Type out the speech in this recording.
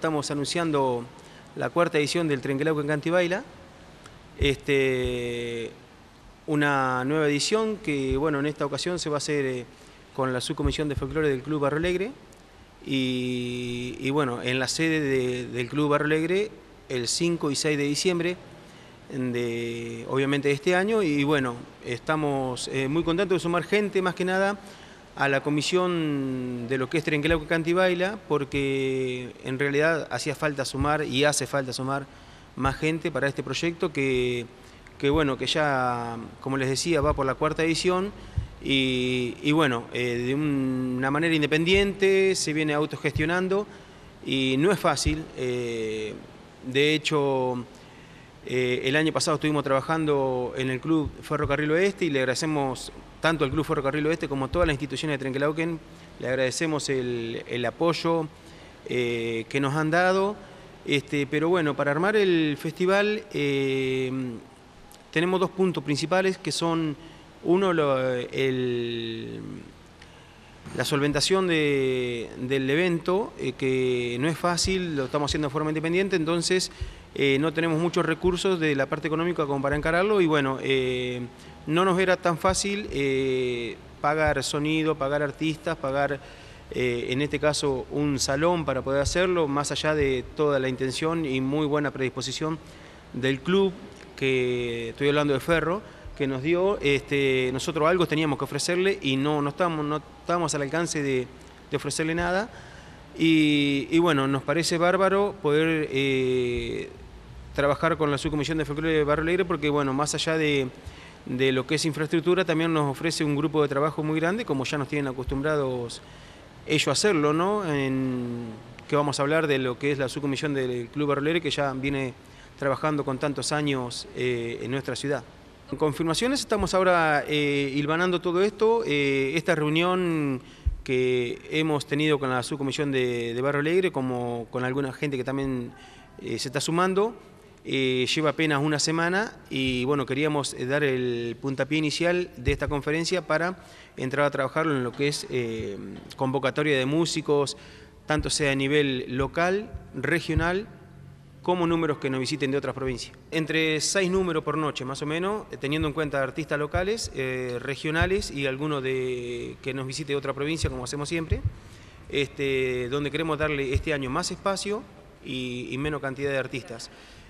estamos anunciando la cuarta edición del Trenquelauquen Canta y Baila. Una nueva edición que, bueno, en esta ocasión se va a hacer con la subcomisión de folclore del Club Barrio Alegre y bueno, en la sede del Club Barrio Alegre el 5 y 6 de diciembre obviamente de este año. Y bueno, estamos muy contentos de sumar gente, más que nada a la comisión de lo que es Trenquelauquen Canta y Baila, porque en realidad hacía falta sumar y hace falta sumar más gente para este proyecto que bueno, que ya, como les decía, va por la cuarta edición y bueno, de una manera independiente, se viene autogestionando y no es fácil. De hecho, el año pasado estuvimos trabajando en el Club Ferrocarril Oeste y le agradecemos tanto al Club Ferrocarril Oeste como a todas las instituciones de Trenquelauquen, le agradecemos el apoyo que nos han dado. Pero bueno, para armar el festival tenemos dos puntos principales que son, uno, la solventación del evento, que no es fácil, lo estamos haciendo de forma independiente, entonces no tenemos muchos recursos de la parte económica como para encararlo y bueno, no nos era tan fácil pagar sonido, pagar artistas, pagar en este caso un salón para poder hacerlo, más allá de toda la intención y muy buena predisposición del club, que estoy hablando de Ferro, que nos dio. Nosotros algo teníamos que ofrecerle y no estábamos al alcance de ofrecerle nada. Y bueno, nos parece bárbaro poder trabajar con la subcomisión de folclore de Barrio Alegre, porque bueno, más allá de lo que es infraestructura, también nos ofrece un grupo de trabajo muy grande, como ya nos tienen acostumbrados ellos a hacerlo, ¿no? Que vamos a hablar de lo que es la subcomisión del Club Barrio Alegre, que ya viene trabajando con tantos años en nuestra ciudad. En confirmaciones estamos ahora hilvanando todo esto. Esta reunión que hemos tenido con la subcomisión de Barrio Alegre, como con alguna gente que también se está sumando, lleva apenas una semana y bueno, queríamos dar el puntapié inicial de esta conferencia para entrar a trabajarlo en lo que es convocatoria de músicos, tanto sea a nivel local, regional, como números que nos visiten de otras provincias. Entre 6 números por noche, más o menos, teniendo en cuenta artistas locales, regionales y algunos que nos visite de otra provincia, como hacemos siempre, donde queremos darle este año más espacio y menos cantidad de artistas.